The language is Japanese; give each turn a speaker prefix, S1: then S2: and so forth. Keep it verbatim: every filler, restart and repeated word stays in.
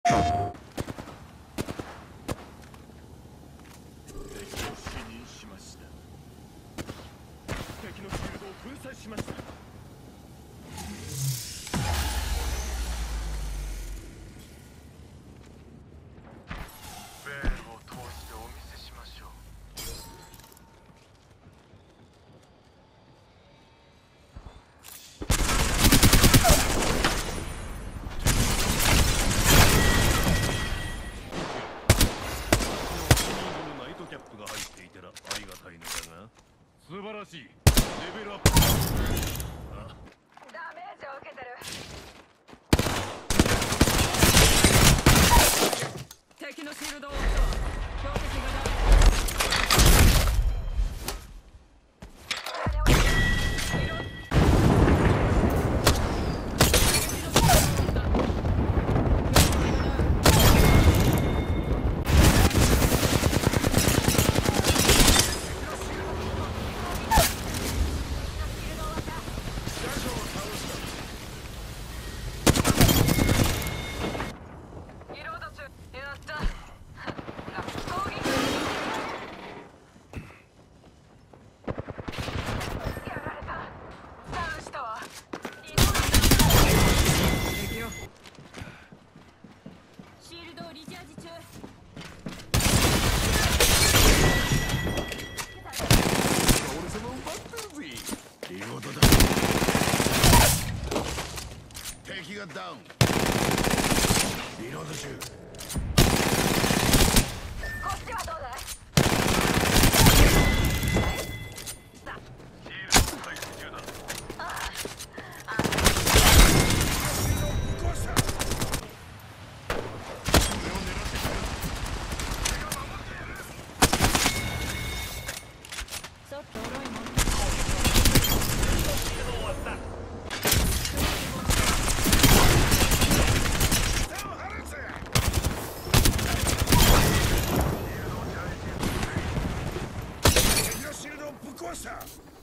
S1: 素晴らしい。レベルアップ。
S2: ダメージを受けてる。敵のシールドを落とす。標的がダメ。
S3: 敵がダウン。リロード中。
S2: こっちはどうだい？
S1: シールド回復中だ。
S3: ぶっ壊した。